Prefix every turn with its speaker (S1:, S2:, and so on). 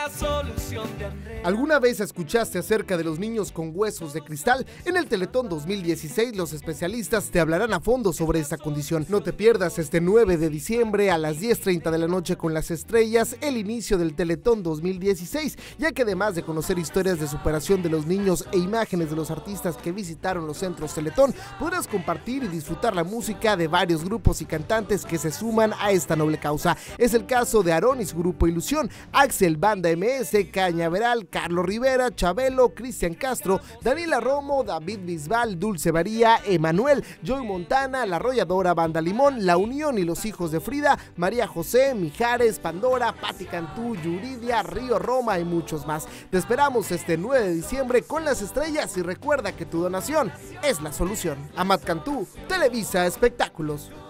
S1: la solución de Andrés.
S2: ¿Alguna vez escuchaste acerca de los niños con huesos de cristal? En el Teletón 2016 los especialistas te hablarán a fondo sobre esta condición. No te pierdas este 9 de diciembre a las 10:30 de la noche con las estrellas, el inicio del Teletón 2016, ya que además de conocer historias de superación de los niños e imágenes de los artistas que visitaron los centros Teletón, podrás compartir y disfrutar la música de varios grupos y cantantes que se suman a esta noble causa. Es el caso de Aronis, Grupo Ilusión, Axel, Banda MS, Cañaveral, Carlos Rivera, Chabelo, Cristian Castro, Daniela Romo, David Bisbal, Dulce María, Emanuel, Joy Montana, La Arrolladora, Banda Limón, La Unión y los Hijos de Frida, María José, Mijares, Pandora, Pati Cantú, Yuridia, Río Roma y muchos más. Te esperamos este 9 de diciembre con las estrellas y recuerda que tu donación es la solución. Amat Cantú, Televisa Espectáculos.